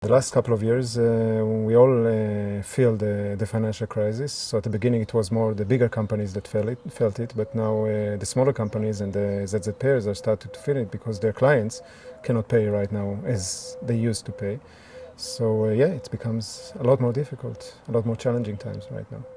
The last couple of years, we all feel the financial crisis. So at the beginning, it was more the bigger companies that felt it, but now the smaller companies and the ZZ payers are starting to feel it because their clients cannot pay right now as they used to pay. So yeah, it becomes a lot more difficult, a lot more challenging times right now.